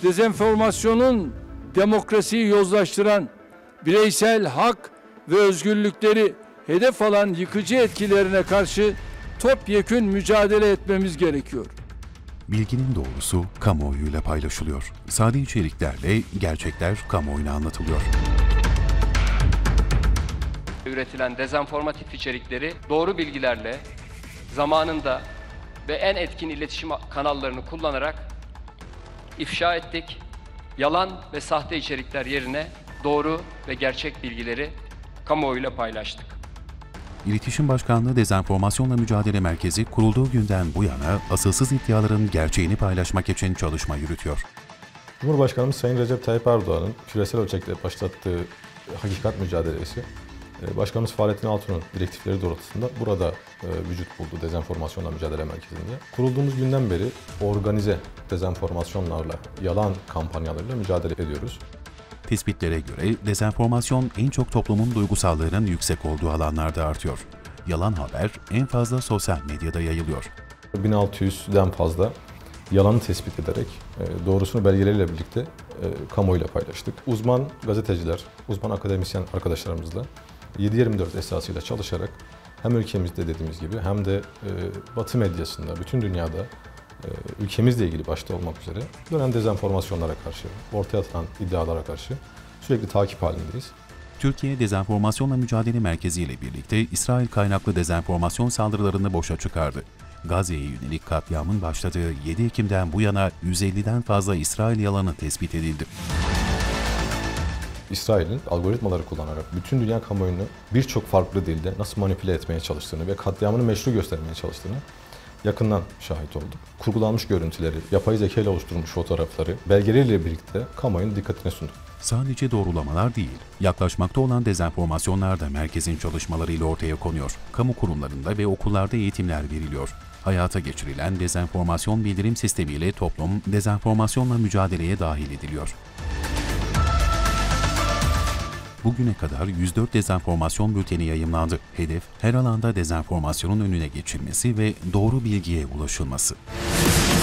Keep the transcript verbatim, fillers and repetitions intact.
dezenformasyonun demokrasiyi yozlaştıran, bireysel hak ve özgürlükleri hedef alan yıkıcı etkilerine karşı topyekün mücadele etmemiz gerekiyor. Bilginin doğrusu kamuoyuyla paylaşılıyor. Sade içeriklerle gerçekler kamuoyuna anlatılıyor. Üretilen dezenformatif içerikleri doğru bilgilerle, zamanında ve en etkin iletişim kanallarını kullanarak ifşa ettik. Yalan ve sahte içerikler yerine doğru ve gerçek bilgileri kamuoyuyla paylaştık. İletişim Başkanlığı Dezenformasyonla Mücadele Merkezi kurulduğu günden bu yana asılsız iddiaların gerçeğini paylaşmak için çalışma yürütüyor. Cumhurbaşkanımız Sayın Recep Tayyip Erdoğan'ın küresel ölçekte başlattığı hakikat mücadelesi, Başkanımız Fahrettin Altun'un direktifleri doğrultusunda burada vücut buldu Dezenformasyonla Mücadele Merkezi'nde. Kurulduğumuz günden beri organize dezenformasyonlarla, yalan kampanyalarıyla mücadele ediyoruz. Tespitlere göre dezenformasyon en çok toplumun duygusallığının yüksek olduğu alanlarda artıyor. Yalan haber en fazla sosyal medyada yayılıyor. bin altı yüzden fazla yalanı tespit ederek doğrusunu belgeleriyle birlikte kamuoyuyla paylaştık. Uzman gazeteciler, uzman akademisyen arkadaşlarımızla yedi yirmi dört esasıyla çalışarak hem ülkemizde dediğimiz gibi hem de Batı medyasında, bütün dünyada ülkemizle ilgili başta olmak üzere dönen dezenformasyonlara karşı, ortaya atılan iddialara karşı sürekli takip halindeyiz. Türkiye Dezenformasyonla Mücadele Merkezi ile birlikte İsrail kaynaklı dezenformasyon saldırılarını boşa çıkardı. Gazze'ye yönelik katliamın başladığı yedi Ekim'den bu yana yüz elliden fazla İsrail yalanı tespit edildi. İsrail'in algoritmaları kullanarak bütün dünya kamuoyunu birçok farklı dilde nasıl manipüle etmeye çalıştığını ve katliamını meşru göstermeye çalıştığını yakından şahit olduk. Kurgulanmış görüntüleri, yapay zeka ile oluşturulmuş fotoğrafları, belgeleriyle birlikte kamuoyunun dikkatine sunduk. Sadece doğrulamalar değil, yaklaşmakta olan dezenformasyonlar da merkezin çalışmalarıyla ortaya konuyor. Kamu kurumlarında ve okullarda eğitimler veriliyor. Hayata geçirilen dezenformasyon bildirim sistemiyle toplum dezenformasyonla mücadeleye dahil ediliyor. Bugüne kadar yüz dört dezenformasyon bülteni yayımlandı. Hedef, her alanda dezenformasyonun önüne geçilmesi ve doğru bilgiye ulaşılması.